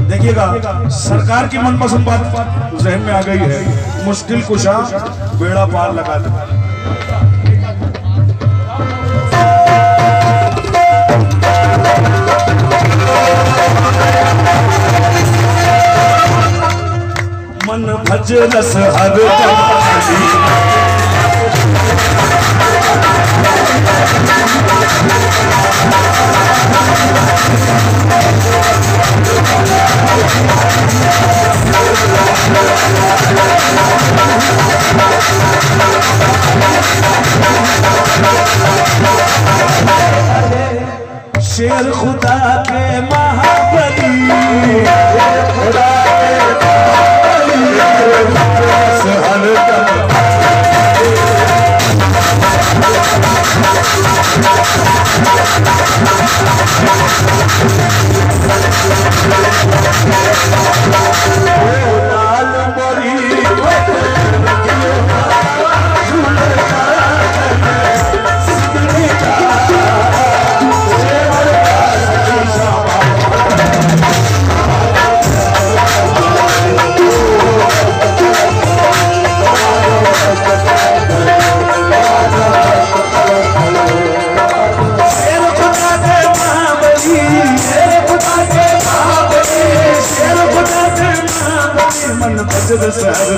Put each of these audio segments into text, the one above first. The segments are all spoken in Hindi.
देखिएगा, सरकार की मनपसंद बात जहन में आ गई है, मुश्किल कुशा बेड़ा पार लगा दे। मन भज रस हर शेर खुदा के महाबली, खुदा मन भज रस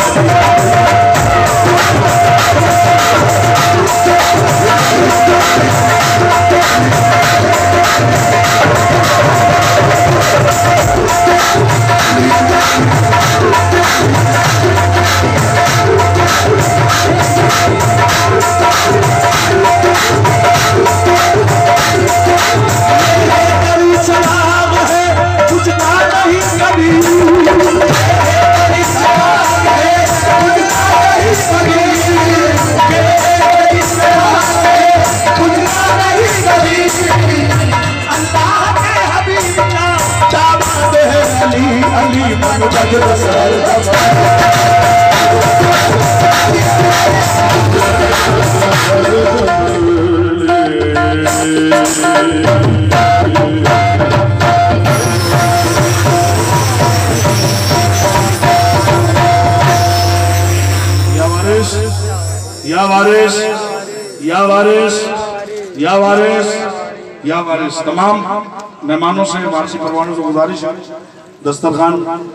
या वारिस, या वारिस, या वारिस, या वारिस। तमाम मेहमानों से वारसी परवानों से गुजारिश है, दस्तरखान